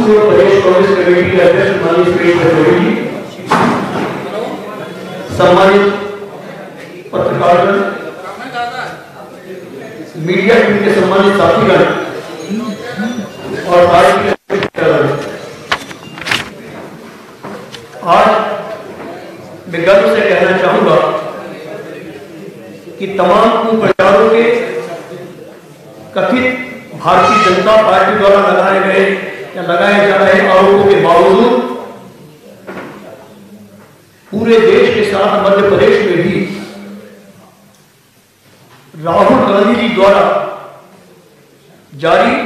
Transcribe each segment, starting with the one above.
पूर्व प्रदेश कांग्रेस कमेटी के अध्यक्ष माननीय सुरेश पचौरी जी, सम्मानित पत्रकारगण, मीडिया टीम के सम्मानित साथीगण और पार्टी के आज मैं गर्व से कहना चाहूंगा कि तमाम कुप्रचारों के कथित भारतीय जनता पार्टी द्वारा लगाए गए या लगाए जा रहे आरोपों के बावजूद पूरे देश के साथ मध्य प्रदेश में भी राहुल गांधी जी द्वारा जारी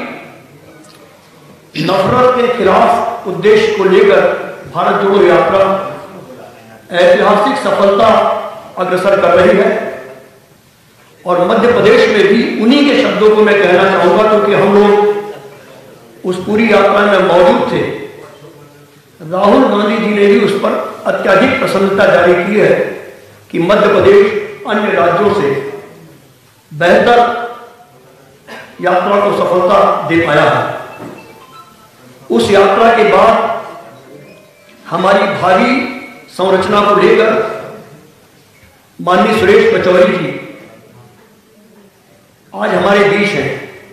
नफरत के खिलाफ उद्देश्य को लेकर भारत जोड़ो यात्रा ऐतिहासिक सफलता अग्रसर कर रही है। और मध्य प्रदेश में भी उन्हीं के शब्दों को मैं कहना चाहूंगा, क्योंकि हम लोग उस पूरी यात्रा में मौजूद थे। राहुल गांधी जी ने भी उस पर अत्यधिक प्रसन्नता जारी की है कि मध्य प्रदेश अन्य राज्यों से बेहतर यात्रा को सफलता दे पाया है। उस यात्रा के बाद हमारी भावी संरचना को लेकर माननीय सुरेश पचौरी जी आज हमारे बीच हैं।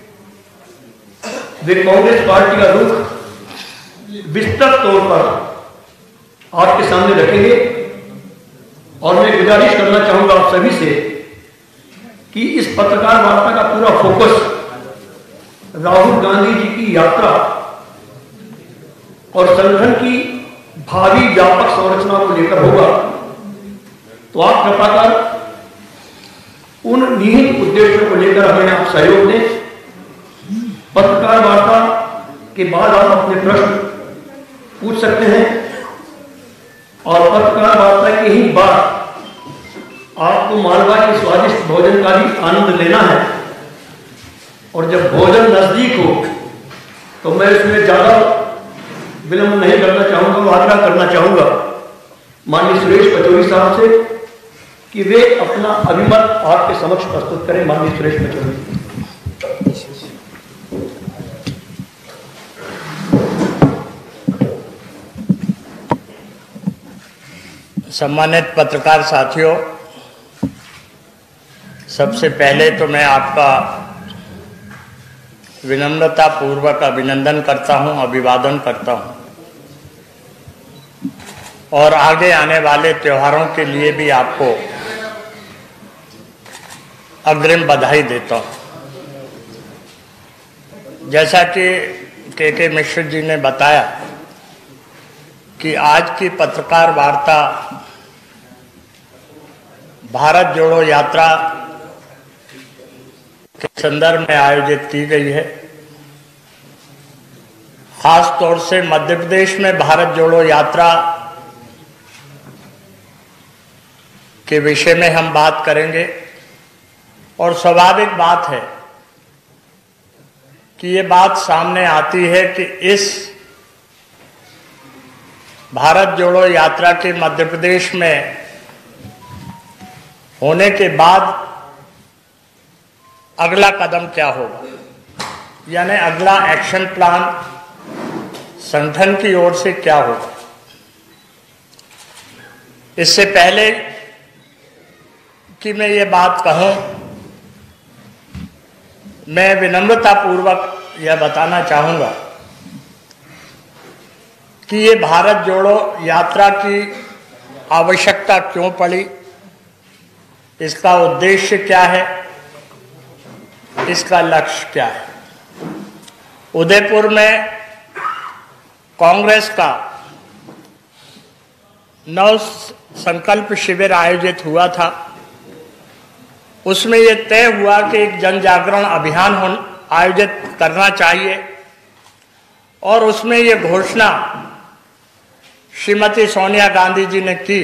वे कांग्रेस पार्टी का रुख विस्तृत तौर पर आपके सामने रखेंगे और मैं गुजारिश करना चाहूंगा आप सभी से कि इस पत्रकार वार्ता का पूरा फोकस राहुल गांधी जी की यात्रा और संगठन की भावी व्यापक संरचना को लेकर होगा। तो आप कृपा कर उन निहित उद्देश्यों को लेकर हमें आप सहयोग दें। पत्रकार वार्ता के बाद आप अपने प्रश्न पूछ सकते हैं और पत्रकार वार्ता के ही बाद आपको मालवा के स्वादिष्ट भोजन का भी आनंद लेना है। और जब भोजन नजदीक हो तो मैं इसमें ज्यादा विलंब नहीं करना चाहूंगा, आग्रह करना चाहूंगा माननीय सुरेश पचौरी साहब से कि वे अपना अभिमत आपके समक्ष प्रस्तुत करें। माननीय सुरेश पचौरी। सम्मानित पत्रकार साथियों, सबसे पहले तो मैं आपका विनम्रता पूर्वक अभिनंदन करता हूं, अभिवादन करता हूं और आगे आने वाले त्योहारों के लिए भी आपको अग्रिम बधाई देता हूं। जैसा कि के मिश्र जी ने बताया कि आज की पत्रकार वार्ता भारत जोड़ो यात्रा के संदर्भ में आयोजित की गई है। खास तौर से मध्य प्रदेश में भारत जोड़ो यात्रा के विषय में हम बात करेंगे और स्वाभाविक बात है कि ये बात सामने आती है कि इस भारत जोड़ो यात्रा के मध्य प्रदेश में होने के बाद अगला कदम क्या होगा, यानी अगला एक्शन प्लान संगठन की ओर से क्या होगा। इससे पहले कि मैं ये बात कहूं, मैं विनम्रता पूर्वक यह बताना चाहूंगा कि ये भारत जोड़ो यात्रा की आवश्यकता क्यों पड़ी, इसका उद्देश्य क्या है, इसका लक्ष्य क्या है। उदयपुर में कांग्रेस का नव संकल्प शिविर आयोजित हुआ था। उसमें यह तय हुआ कि एक जन जागरण अभियान आयोजित करना चाहिए और उसमें यह घोषणा श्रीमती सोनिया गांधी जी ने की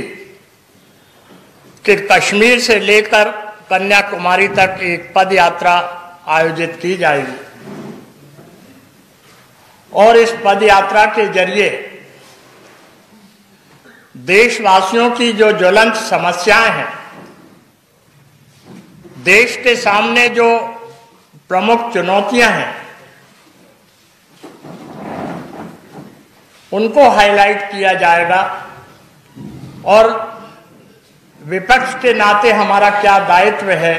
कि कश्मीर से लेकर कन्याकुमारी तक एक पद यात्रा आयोजित की जाएगी और इस पद यात्रा के जरिए देशवासियों की जो ज्वलंत समस्याएं हैं, देश के सामने जो प्रमुख चुनौतियां हैं, उनको हाईलाइट किया जाएगा और विपक्ष के नाते हमारा क्या दायित्व है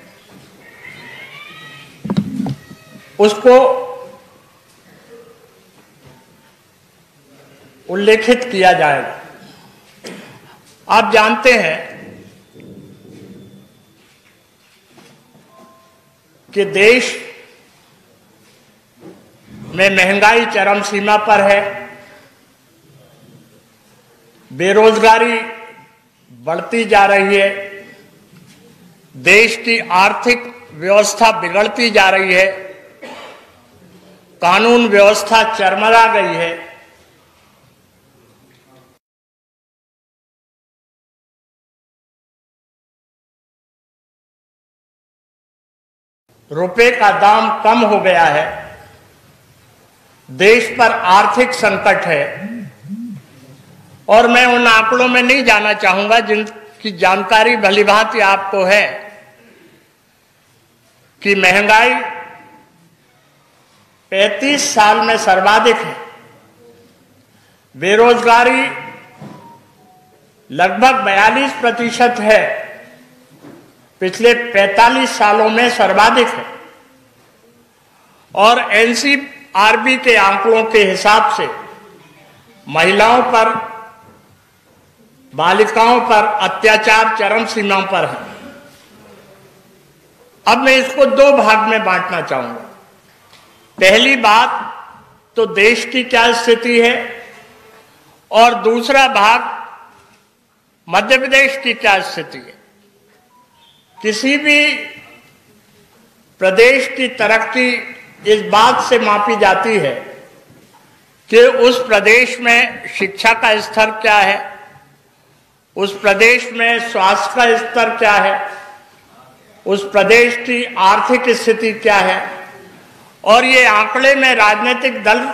उसको उल्लेखित किया जाएगा। आप जानते हैं कि देश में महंगाई चरम सीमा पर है, बेरोजगारी बढ़ती जा रही है, देश की आर्थिक व्यवस्था बिगड़ती जा रही है, कानून व्यवस्था चरमरा गई है। रुपए का दाम कम हो गया है, देश पर आर्थिक संकट है और मैं उन आंकड़ों में नहीं जाना चाहूंगा जिनकी जानकारी भलीभांति आपको है कि महंगाई 35 साल में सर्वाधिक है, बेरोजगारी लगभग 42% है, पिछले 45 सालों में सर्वाधिक है और एनसीआरबी के आंकड़ों के हिसाब से महिलाओं पर, बालिकाओं पर अत्याचार चरम सीमा पर है। अब मैं इसको दो भाग में बांटना चाहूंगा। पहली बात तो देश की क्या स्थिति है और दूसरा भाग मध्य प्रदेश की क्या स्थिति है। किसी भी प्रदेश की तरक्की इस बात से मापी जाती है कि उस प्रदेश में शिक्षा का स्तर क्या है, उस प्रदेश में स्वास्थ्य का स्तर क्या है, उस प्रदेश की आर्थिक स्थिति क्या है। और ये आंकड़े मैं राजनीतिक दल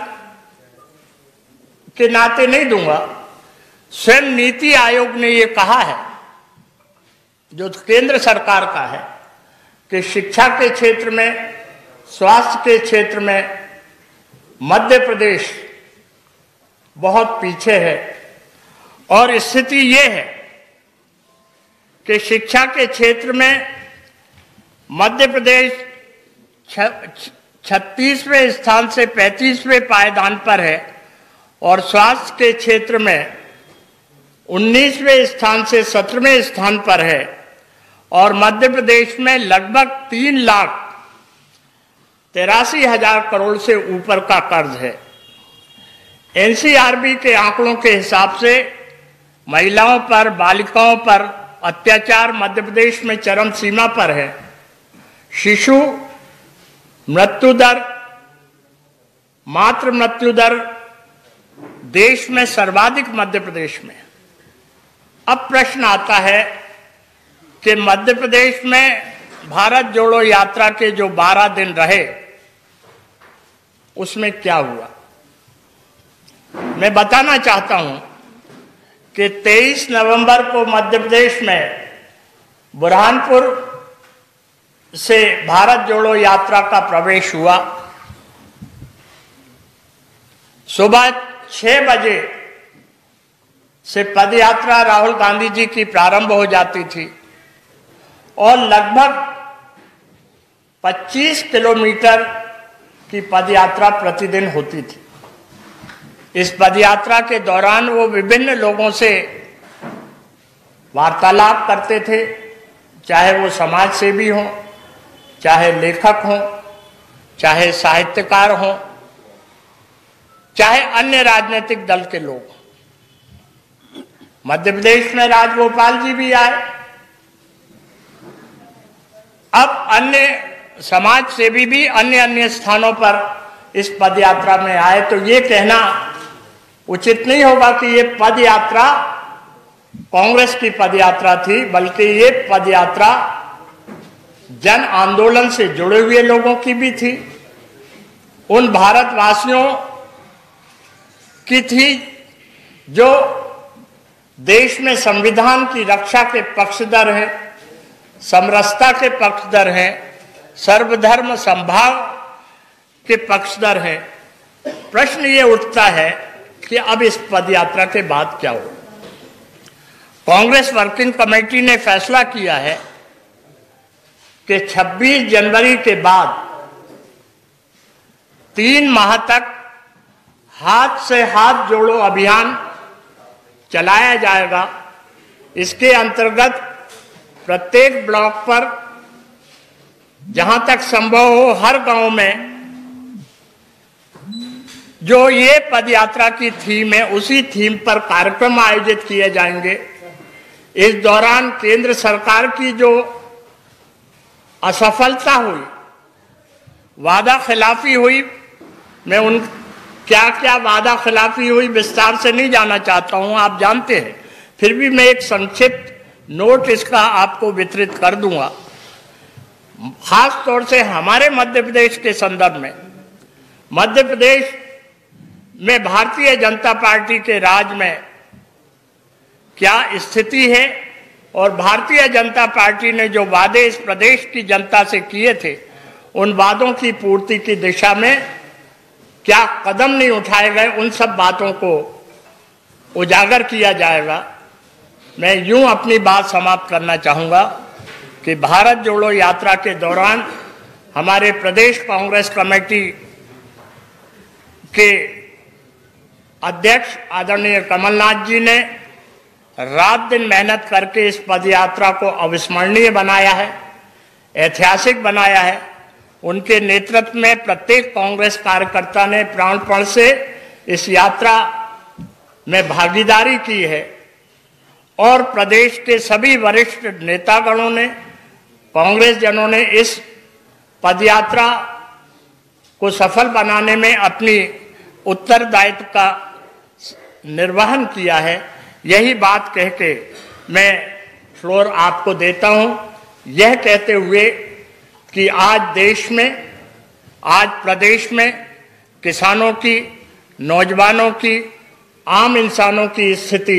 के नाते नहीं दूंगा, स्वयं नीति आयोग ने ये कहा है, जो केंद्र सरकार का है, कि शिक्षा के क्षेत्र में, स्वास्थ्य के क्षेत्र में मध्य प्रदेश बहुत पीछे है। और स्थिति ये है कि शिक्षा के क्षेत्र में मध्य प्रदेश 36वें स्थान से 35वें पायदान पर है और स्वास्थ्य के क्षेत्र में 19वें स्थान से 17वें स्थान पर है और मध्य प्रदेश में लगभग 3,83,000 करोड़ से ऊपर का कर्ज है। एनसीआरबी के आंकड़ों के हिसाब से महिलाओं पर, बालिकाओं पर अत्याचार मध्य प्रदेश में चरम सीमा पर है। शिशु मृत्यु दर, मातृ मृत्यु दर देश में सर्वाधिक मध्य प्रदेश में। अब प्रश्न आता है कि मध्य प्रदेश में भारत जोड़ो यात्रा के जो 12 दिन रहे उसमें क्या हुआ। मैं बताना चाहता हूं कि 23 नवंबर को मध्य प्रदेश में बुरहानपुर से भारत जोड़ो यात्रा का प्रवेश हुआ। सुबह 6 बजे से पदयात्रा राहुल गांधी जी की प्रारंभ हो जाती थी और लगभग 25 किलोमीटर की पदयात्रा प्रतिदिन होती थी। इस पदयात्रा के दौरान वो विभिन्न लोगों से वार्तालाप करते थे, चाहे वो समाज सेवी हों, चाहे लेखक हों, चाहे साहित्यकार हों, चाहे अन्य राजनीतिक दल के लोग। मध्य प्रदेश में राजगोपाल जी भी आए। अब अन्य समाज सेवी भी अन्य अन्य स्थानों पर इस पदयात्रा में आए। तो ये कहना उचित नहीं होगा कि ये पदयात्रा कांग्रेस की पदयात्रा थी, बल्कि ये पदयात्रा जन आंदोलन से जुड़े हुए लोगों की भी थी, उन भारतवासियों की थी जो देश में संविधान की रक्षा के पक्षधर हैं, समरसता के पक्षधर हैं, सर्वधर्म संभाव के पक्षधर हैं। प्रश्न ये उठता है कि अब इस पदयात्रा के बाद क्या हो। कांग्रेस वर्किंग कमेटी ने फैसला किया है कि 26 जनवरी के बाद 3 माह तक हाथ से हाथ जोड़ो अभियान चलाया जाएगा। इसके अंतर्गत प्रत्येक ब्लॉक पर जहां तक संभव हो हर गांव में जो ये पदयात्रा की थीम है उसी थीम पर कार्यक्रम आयोजित किए जाएंगे। इस दौरान केंद्र सरकार की जो असफलता हुई, वादा खिलाफी हुई, मैं उन क्या क्या वादा खिलाफी हुई विस्तार से नहीं जाना चाहता हूं, आप जानते हैं, फिर भी मैं एक संक्षिप्त नोट इसका आपको वितरित कर दूंगा। खास तौर से हमारे मध्य प्रदेश के संदर्भ में, मध्य प्रदेश में भारतीय जनता पार्टी के राज में क्या स्थिति है और भारतीय जनता पार्टी ने जो वादे इस प्रदेश की जनता से किए थे उन वादों की पूर्ति की दिशा में क्या कदम नहीं उठाए गए, उन सब बातों को उजागर किया जाएगा। मैं यूं अपनी बात समाप्त करना चाहूंगा कि भारत जोड़ो यात्रा के दौरान हमारे प्रदेश कांग्रेस कमेटी के अध्यक्ष आदरणीय कमलनाथ जी ने रात दिन मेहनत करके इस पदयात्रा को अविस्मरणीय बनाया है, ऐतिहासिक बनाया है। उनके नेतृत्व में प्रत्येक कांग्रेस कार्यकर्ता ने प्राणपण से इस यात्रा में भागीदारी की है और प्रदेश के सभी वरिष्ठ नेतागणों ने, कांग्रेस जनों ने इस पदयात्रा को सफल बनाने में अपनी उत्तरदायित्व का निर्वहन किया है। यही बात कह के मैं फ्लोर आपको देता हूं, यह कहते हुए कि आज देश में, आज प्रदेश में किसानों की, नौजवानों की, आम इंसानों की स्थिति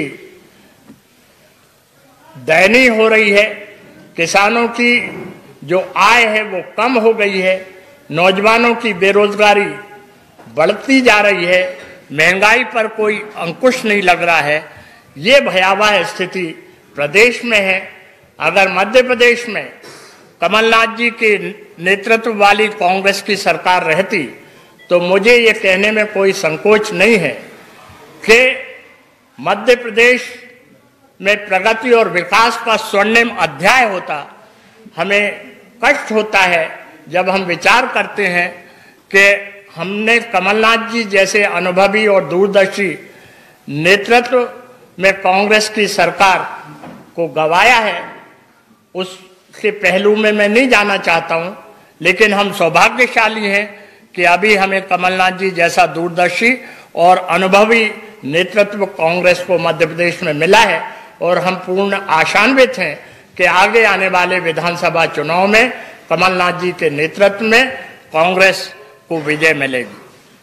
दयनीय हो रही है। किसानों की जो आय है वो कम हो गई है, नौजवानों की बेरोजगारी बढ़ती जा रही है, महंगाई पर कोई अंकुश नहीं लग रहा है। ये भयावह स्थिति प्रदेश में है। अगर मध्य प्रदेश में कमलनाथ जी के नेतृत्व वाली कांग्रेस की सरकार रहती तो मुझे ये कहने में कोई संकोच नहीं है कि मध्य प्रदेश में प्रगति और विकास का स्वर्णिम अध्याय होता। हमें कष्ट होता है जब हम विचार करते हैं कि हमने कमलनाथ जी जैसे अनुभवी और दूरदर्शी नेतृत्व में कांग्रेस की सरकार को गंवाया है। उसके पहलू में मैं नहीं जाना चाहता हूं, लेकिन हम सौभाग्यशाली हैं कि अभी हमें कमलनाथ जी जैसा दूरदर्शी और अनुभवी नेतृत्व कांग्रेस को मध्य प्रदेश में मिला है और हम पूर्ण आशान्वित हैं कि आगे आने वाले विधानसभा चुनाव में कमलनाथ जी के नेतृत्व में कांग्रेस को विजय मिलेगी।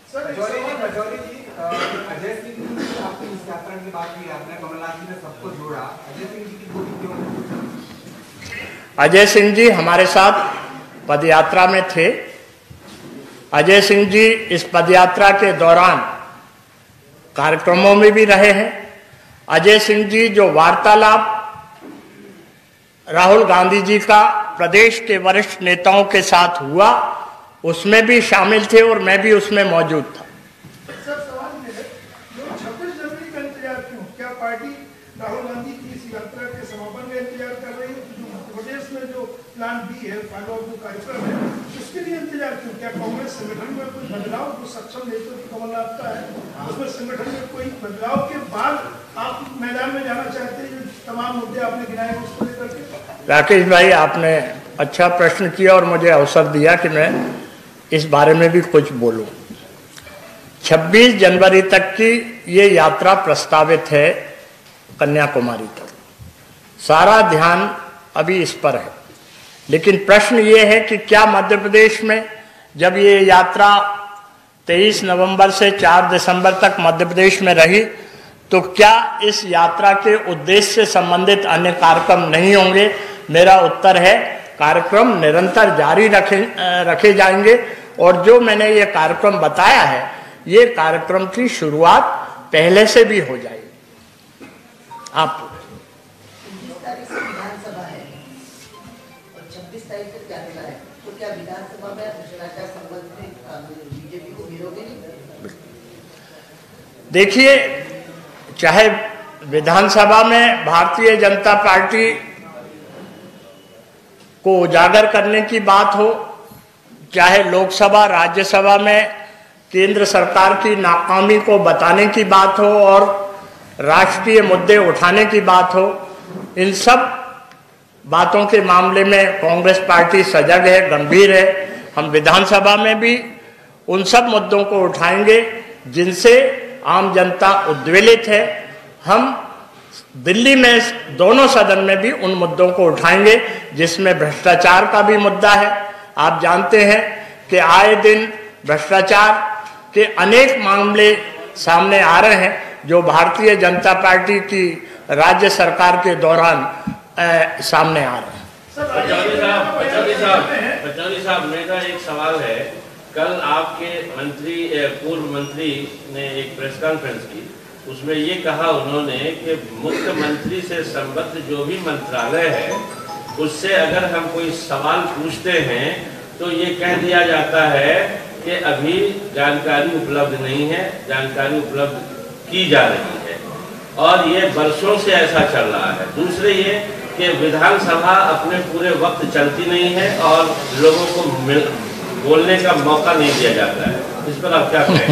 अजय सिंह जी हमारे साथ पदयात्रा में थे। अजय सिंह जी इस पदयात्रा के दौरान कार्यक्रमों में भी रहे हैं। अजय सिंह जी जो वार्तालाप राहुल गांधी जी का प्रदेश के वरिष्ठ नेताओं के साथ हुआ उसमें भी शामिल थे और मैं भी उसमें मौजूद था। सर सवाल ये है, जो 26 जनवरी का इंतजार क्यों? क्या पार्टी राहुल गांधी की इस यात्रा के समापन का इंतजार कर रही है? जो मध्य प्रदेश में जो प्लान बी है, फॉलो जो कार्यक्रम है, उसके लिए इंतजार क्यों? क्या कांग्रेस संगठन में कोई बदलाव, जो सक्षम नेतृत्व कमलनाथ का है, उसमें संगठन में कोई बदलाव के बाद आप मैदान में जाना चाहते हैं? जो तमाम मुद्दे आपने गिनाए उसको लेकर के। राकेश भाई, आपने अच्छा प्रश्न किया और मुझे अवसर दिया कि मैं इस बारे में भी कुछ बोलूं। 26 जनवरी तक की ये यात्रा प्रस्तावित है कन्याकुमारी तक। सारा ध्यान अभी इस पर है, लेकिन प्रश्न ये है कि क्या मध्य प्रदेश में जब ये यात्रा 23 नवंबर से 4 दिसंबर तक मध्य प्रदेश में रही तो क्या इस यात्रा के उद्देश्य से संबंधित अन्य कार्यक्रम नहीं होंगे? मेरा उत्तर है कार्यक्रम निरंतर जारी रखे जाएंगे और जो मैंने ये कार्यक्रम बताया है, ये कार्यक्रम की शुरुआत पहले से भी हो जाएगी। आप 19 तारीख से विधानसभा है और 26 तारीख तक यात्रा है, तो क्या विधानसभा में भ्रष्टाचार संबंध में बीजेपी को घेरोगे नहीं? देखिए, चाहे विधानसभा में भारतीय जनता पार्टी को उजागर करने की बात हो, चाहे लोकसभा राज्यसभा में केंद्र सरकार की नाकामी को बताने की बात हो और राष्ट्रीय मुद्दे उठाने की बात हो, इन सब बातों के मामले में कांग्रेस पार्टी सजग है, गंभीर है। हम विधानसभा में भी उन सब मुद्दों को उठाएंगे जिनसे आम जनता उद्वेलित है। हम दिल्ली में दोनों सदन में भी उन मुद्दों को उठाएंगे जिसमें भ्रष्टाचार का भी मुद्दा है। आप जानते हैं कि आए दिन भ्रष्टाचार के अनेक मामले सामने आ रहे हैं जो भारतीय जनता पार्टी की राज्य सरकार के दौरान सामने आ रहे हैं। पचौरी साहब, मेरा एक सवाल है। कल आपके पूर्व मंत्री ने एक प्रेस कॉन्फ्रेंस की, उसमें ये कहा उन्होंने कि मुख्यमंत्री से संबद्ध जो भी मंत्रालय है उससे अगर हम कोई सवाल पूछते हैं तो ये कह दिया जाता है कि अभी जानकारी उपलब्ध नहीं है, जानकारी उपलब्ध की जा रही है, और ये वर्षों से ऐसा चल रहा है। दूसरे ये कि विधानसभा अपने पूरे वक्त चलती नहीं है और लोगों को बोलने का मौका नहीं दिया जाता है। इस पर आप क्या कहें?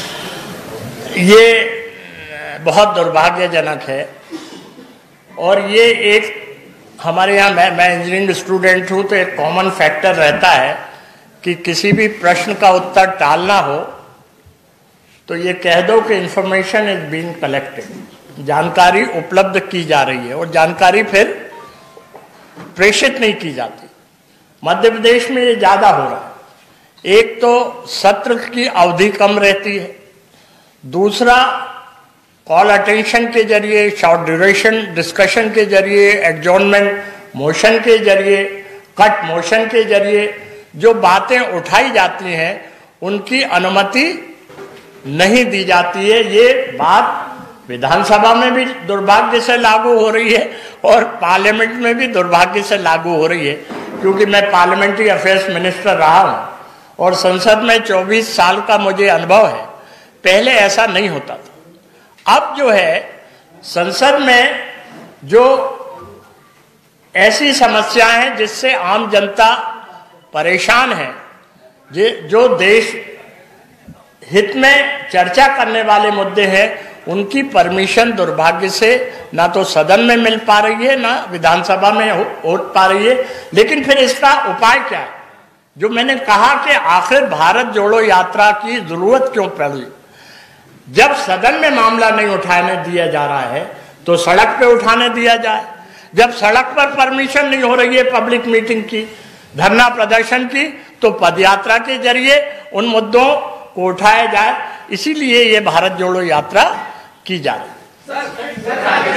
ये बहुत दुर्भाग्यजनक है और ये एक हमारे यहाँ, मैं इंजीनियरिंग स्टूडेंट हूँ, तो एक कॉमन फैक्टर रहता है कि किसी भी प्रश्न का उत्तर टालना हो तो ये कह दो कि इंफॉर्मेशन इज बीइंग कलेक्टेड, जानकारी उपलब्ध की जा रही है, और जानकारी फिर प्रेषित नहीं की जाती। मध्य प्रदेश में ये ज़्यादा हो रहा है। एक तो सत्र की अवधि कम रहती है, दूसरा कॉल अटेंशन के जरिए, शॉर्ट ड्यूरेशन डिस्कशन के जरिए, एडजॉर्नमेंट मोशन के जरिए, कट मोशन के जरिए जो बातें उठाई जाती हैं उनकी अनुमति नहीं दी जाती है। ये बात विधानसभा में भी दुर्भाग्य से लागू हो रही है और पार्लियामेंट में भी दुर्भाग्य से लागू हो रही है, क्योंकि मैं पार्लियामेंट्री अफेयर्स मिनिस्टर रहा हूँ और संसद में 24 साल का मुझे अनुभव है। पहले ऐसा नहीं होता था। अब जो है संसद में जो ऐसी समस्याएं हैं जिससे आम जनता परेशान है, जो देश हित में चर्चा करने वाले मुद्दे हैं, उनकी परमिशन दुर्भाग्य से ना तो सदन में मिल पा रही है ना विधानसभा में हो पा रही है। लेकिन फिर इसका उपाय क्या है? जो मैंने कहा कि आखिर भारत जोड़ो यात्रा की जरूरत क्यों पड़ी? जब सदन में मामला नहीं उठाने दिया जा रहा है तो सड़क पे उठाने दिया जाए। जब सड़क पर परमिशन नहीं हो रही है पब्लिक मीटिंग की, धरना प्रदर्शन की, तो पदयात्रा के जरिए उन मुद्दों को उठाया जाए। इसीलिए ये भारत जोड़ो यात्रा की जा रही है।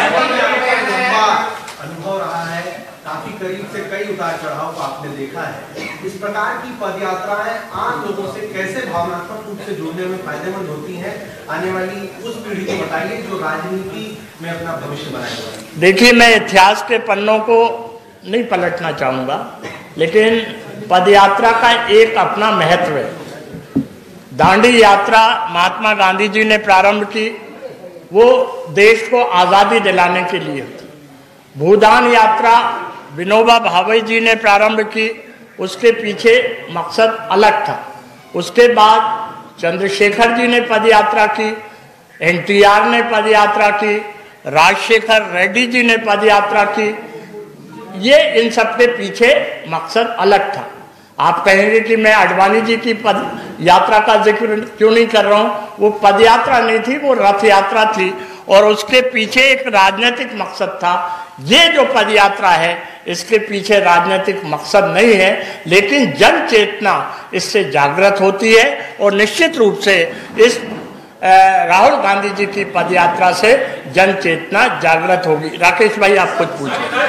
अनुभव रहा है, काफी करीब से कई उतार चढ़ाव को आपने देखा है। इस प्रकार की पदयात्राएं आम लोगों से कैसे भावनात्मक रूप से जुड़ने में फायदेमंद होती हैं? आने वाली उस पीढ़ी को बताइए जो राजनीति में अपना भविष्य बनाएगा। देखिए, मैं इतिहास के पन्नों को नहीं पलटना चाहूँगा, लेकिन पदयात्रा का एक अपना महत्व है। दांडी यात्रा महात्मा गांधी जी ने प्रारंभ की, वो देश को आज़ादी दिलाने के लिए थी। भूदान यात्रा विनोबा भावे जी ने प्रारंभ की, उसके पीछे मकसद अलग था। उसके बाद चंद्रशेखर जी ने पदयात्रा की, NTR ने पदयात्रा की, राजशेखर रेड्डी जी ने पदयात्रा की। ये इन सब के पीछे मकसद अलग था। आप कहेंगे कि मैं आडवाणी जी की पद यात्रा का जिक्र क्यों नहीं कर रहा हूँ? वो पद यात्रा नहीं थी, वो रथ यात्रा थी और उसके पीछे एक राजनीतिक मकसद था। ये जो पद यात्रा है इसके पीछे राजनीतिक मकसद नहीं है, लेकिन जन चेतना इससे जागृत होती है और निश्चित रूप से इस राहुल गांधी जी की पद यात्रा से जन चेतना जागृत होगी। राकेश भाई, आप खुद पूछिए।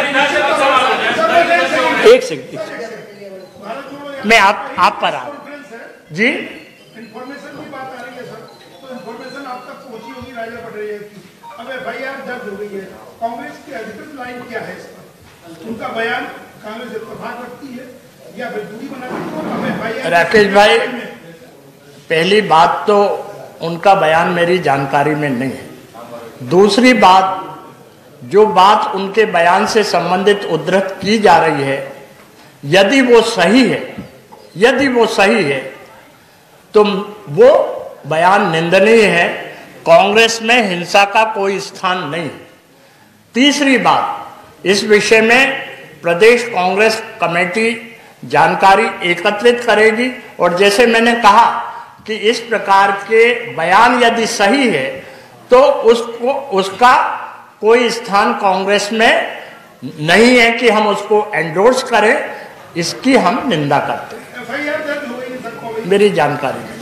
एक सेकंड, मैं आप पर आ जी। इंफॉर्मेशन की बात आ रही है सर, तो इंफॉर्मेशन आपका तक पहुंची होगी राजा पटरिया की। अब FIR दर्ज हो गई है, कांग्रेस की अधिकृत लाइन क्या है इस पर? उनका बयान कांग्रेस इत्तेफाक रखती है या फिर दूरी बनाती है? राकेश भाई, पहली बात तो उनका बयान मेरी जानकारी में नहीं है। दूसरी बात, जो बात उनके बयान से संबंधित उद्धृत की जा रही है, यदि वो सही है तो वो बयान निंदनीय है। कांग्रेस में हिंसा का कोई स्थान नहीं। तीसरी बात, इस विषय में प्रदेश कांग्रेस कमेटी जानकारी एकत्रित करेगी और जैसे मैंने कहा कि इस प्रकार के बयान यदि सही है तो उसका कोई स्थान कांग्रेस में नहीं है कि हम उसको एंडोर्स करें, इसकी हम निंदा करते हैं। FIR दर्ज हो गई मेरी जानकारी में।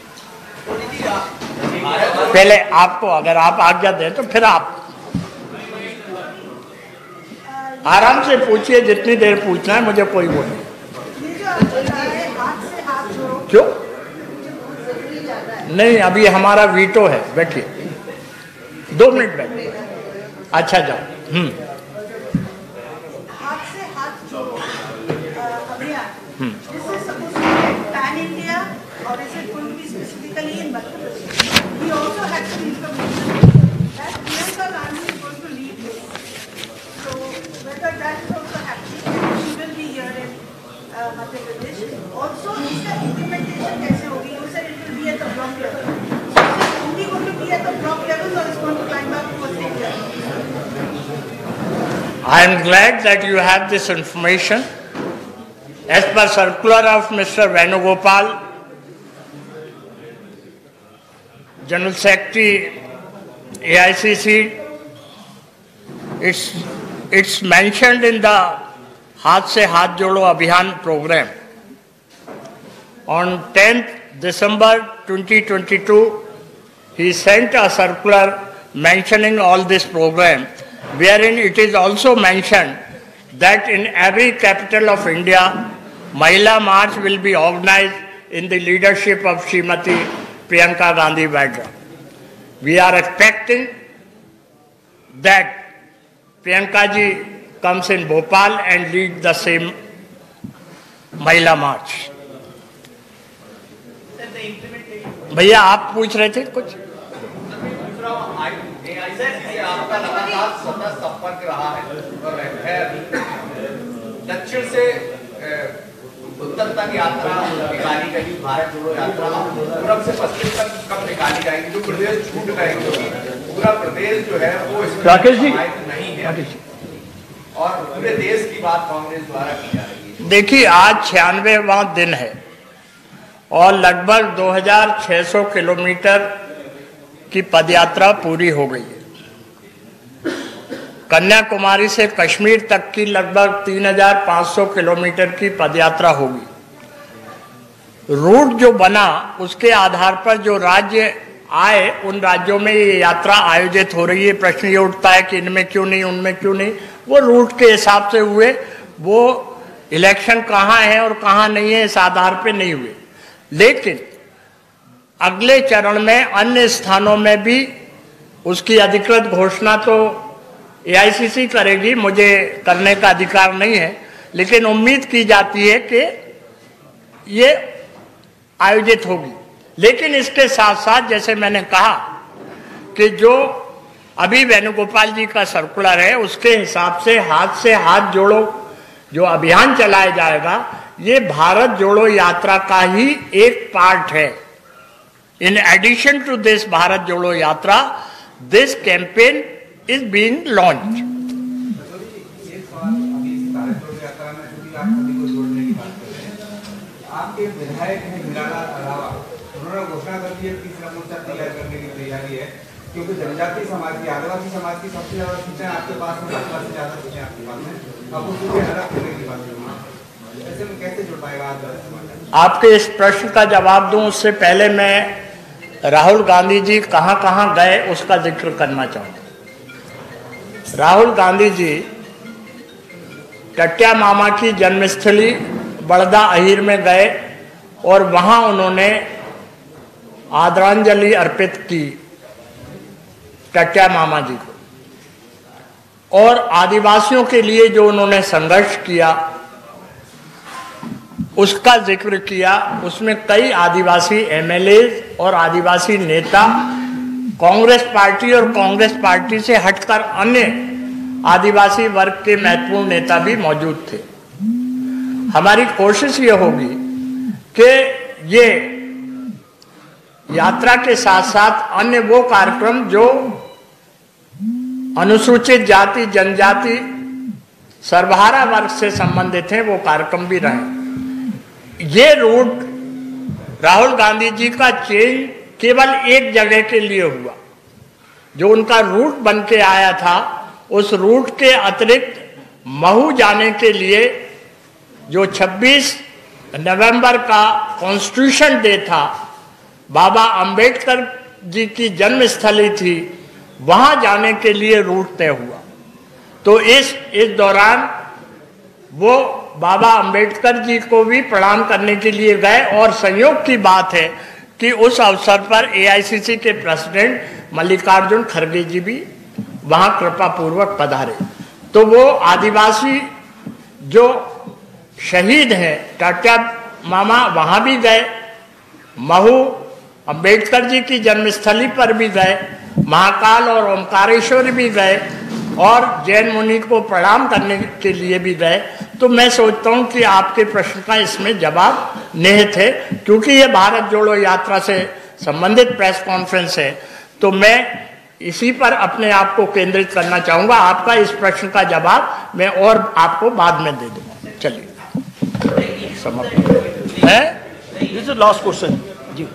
पहले आपको, अगर आप आज्ञा दें तो फिर आप आराम से पूछिए, जितनी देर पूछना है, मुझे कोई वो नहीं। क्यों नहीं? अभी हमारा वीटो है, बैठिए 2 मिनट बैठिए। अच्छा जाओ। हाथ से हाथ जोड़ो अभियान, this is supposed to be pan India or is it going to be specifically in Madhya Pradesh? We also had some information that Priyanka Gandhi is going to lead this. So whether that is also happening, she will be here in Madhya Pradesh. Also, इसका implementation कैसे होगी? You said it will be at the block level. So is it only going to be at the block level or is going to climb up to a state level? I am glad that you have this information. As per circular of Mr. Venugopal, General Secretary AICC, it's mentioned in the Haath Se Haath Jodo Abhiyan program. On 10th December 2022, he sent a circular mentioning all this program, wherein it is also mentioned that in every capital of India, Mahila March will be organized in the leadership of Srimati Priyanka Gandhi Vadra. We are expecting that Priyanka ji comes in Bhopal and lead the same Mahila March. भैया आप पूछ रहे थे कुछ? आपका लगातार सतत संपर्क रहा है अभी। दक्षिण से उत्तर तक यात्रा निकाली गई, भारत जोड़ो यात्रा पूरब से पश्चिम तक कब निकाली जाएगी? जो प्रदेश छूट गए, पूरा प्रदेश जो है वो राकेश जी नहीं है और पूरे देश की बात कांग्रेस द्वारा की जा रही है। देखिए, आज 96वां दिन है और लगभग 2600 किलोमीटर की पदयात्रा पूरी हो गई है। कन्याकुमारी से कश्मीर तक की लगभग 3500 किलोमीटर की पदयात्रा होगी। रूट जो बना उसके आधार पर जो राज्य आए, उन राज्यों में ये यात्रा आयोजित हो रही है। प्रश्न ये उठता है कि इनमें क्यों नहीं, उनमें क्यों नहीं। वो रूट के हिसाब से हुए, वो इलेक्शन कहाँ है और कहाँ नहीं है इस आधार पे नहीं हुए। लेकिन अगले चरण में अन्य स्थानों में भी उसकी अधिकृत घोषणा तो AICC करेगी, मुझे करने का अधिकार नहीं है, लेकिन उम्मीद की जाती है कि ये आयोजित होगी। लेकिन इसके साथ साथ जैसे मैंने कहा कि जो अभी वेणुगोपाल जी का सर्कुलर है, उसके हिसाब से हाथ जोड़ो जो अभियान चलाया जाएगा, ये भारत जोड़ो यात्रा का ही एक पार्ट है। In addition to this Bharat जोड़ो यात्रा, this campaign is being launched. आपके विधायक हैं मीराला अलावा, उन्होंने घोषणा कर दी है तीसरा मोर्चा तैयार करने की तैयारी है, क्योंकि जनजातीय समाज की, आदिवासी समाज की सबसे ज्यादा सूचना आपके पास में, भाजपा से ज्यादा सूचना आपके पास में, अब उसको अलग करने की बात है। ऐसे में कैसे जुड़ पाएगा आपके इस प्रश्न का जवाब दूं उससे पहले मैं राहुल गांधी जी कहां कहां गए उसका जिक्र करना चाहूंगा। राहुल गांधी जी टट्या मामा की जन्मस्थली बड़दा अहीर में गए और वहां उन्होंने आदरांजलि अर्पित की टट्या मामा जी को, और आदिवासियों के लिए जो उन्होंने संघर्ष किया उसका जिक्र किया। उसमें कई आदिवासी एमएलए और आदिवासी नेता, कांग्रेस पार्टी और कांग्रेस पार्टी से हटकर अन्य आदिवासी वर्ग के महत्वपूर्ण नेता भी मौजूद थे। हमारी कोशिश ये होगी कि ये यात्रा के साथ साथ अन्य वो कार्यक्रम जो अनुसूचित जाति जनजाति सर्वहारा वर्ग से संबंधित हैं वो कार्यक्रम भी रहे। ये रूट राहुल गांधी जी का चेंज केवल एक जगह के लिए हुआ, जो उनका रूट बन के आया था उस रूट के अतिरिक्त महू जाने के लिए जो 26 नवंबर का कॉन्स्टिट्यूशन डे था, बाबा अंबेडकर जी की जन्मस्थली थी, वहां जाने के लिए रूट तय हुआ। तो इस दौरान वो बाबा अंबेडकर जी को भी प्रणाम करने के लिए गए, और संयोग की बात है कि उस अवसर पर एआईसीसी के प्रेसिडेंट मल्लिकार्जुन खड़गे जी भी वहां कृपा पूर्वक पधारे। तो वो आदिवासी जो शहीद हैं टट्या मामा वहां भी गए, महू अंबेडकर जी की जन्मस्थली पर भी गए, महाकाल और ओमकारेश्वर भी गए, और जैन मुनि को प्रणाम करने के लिए भी गए। तो मैं सोचता हूं कि आपके प्रश्न का इसमें जवाब निहित है, क्योंकि ये भारत जोड़ो यात्रा से संबंधित प्रेस कॉन्फ्रेंस है, तो मैं इसी पर अपने आप को केंद्रित करना चाहूंगा। आपका इस प्रश्न का जवाब मैं और आपको बाद में दे दूंगा। चलिए समाप्त है। दिस इज लास्ट क्वेश्चन जी।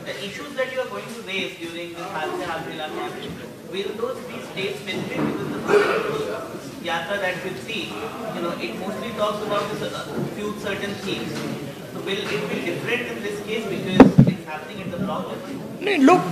Yatra that we see, it mostly talks about few certain themes. So will it be different in this case because it's happening at the block level? No, look.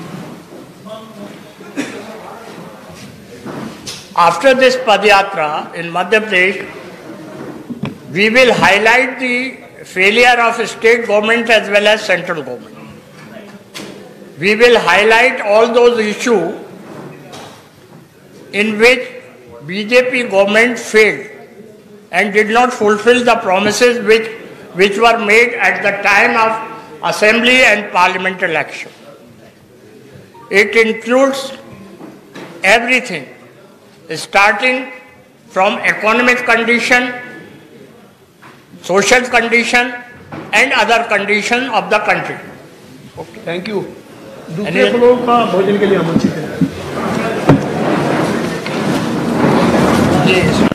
After this Padyatra in Madhya Pradesh, we will highlight the failure of state government as well as central government. We will highlight all those issues in which BJP government failed and did not fulfill the promises which were made at the time of assembly and parliament election. It includes everything, starting from economic condition, social condition and other condition of the country. Okay, thank you. दूसरे floor का भोजन के लिए आमंत्रित है। Yes.